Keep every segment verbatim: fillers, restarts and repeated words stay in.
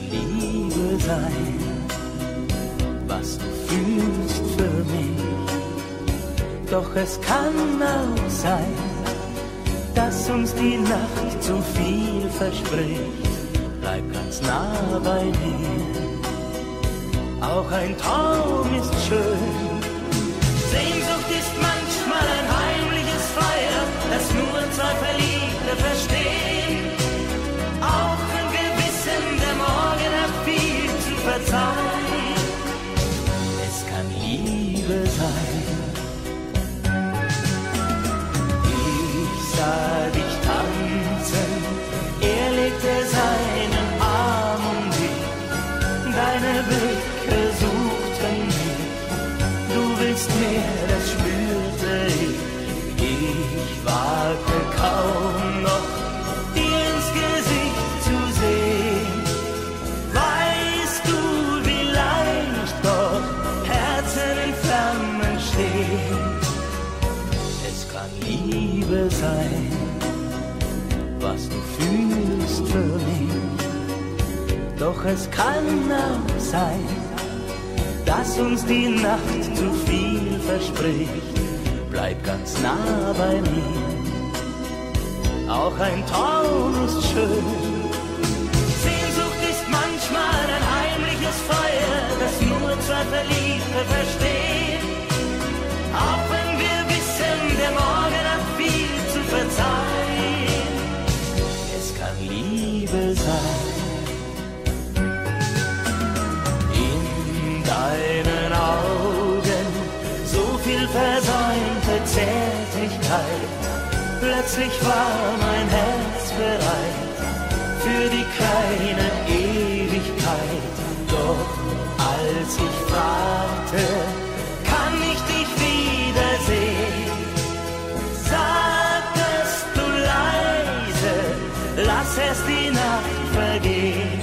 Liebe sein, was du fühlst für mich. Doch es kann auch sein, dass uns die Nacht zu viel verspricht. Bleib ganz nah bei mir, auch ein Traum ist schön. Sehnsucht ist manchmal ein heimliches Feuer, das nur zwei Verliebte verstehen. Auch wenn wir wissen, der Morgen hat viel zu verzeihen. Es kann Liebe sein. Ich sah dich tanzen, er legte seinen Arm um dich. Deine Blicke suchten mich, du willst mehr, das spürte ich. Ich wagte kaum noch, dir ins Gesicht zu sehen. Weißt du, wie leicht doch Herzen in Flammen stehen. Es kann Liebe sein, was du fühlst für mich. Doch es kann auch sein, dass uns die Nacht zu viel verspricht. Bleib ganz nah bei mir, auch ein Traum ist schön. Sehnsucht ist manchmal ein heimliches Feuer, das nur zwei Verliebte verstehen. Auch wenn wir wissen, der Morgen hat viel zu verzeihen. Es kann Liebe sein. Deinen Augen so viel versäumte Zärtlichkeit. Plötzlich war mein Herz bereit für die kleine Ewigkeit. Doch als ich fragte, kann ich dich wiedersehen, sagtest du leise, lass erst die Nacht vergehen.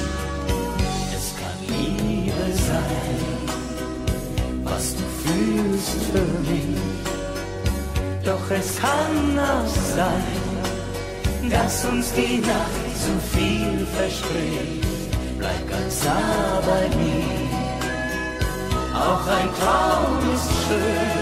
Sein, was du fühlst für mich. Doch es kann auch sein, dass uns die Nacht zu viel verspricht. Bleib ganz nah bei mir, auch ein Traum ist schön.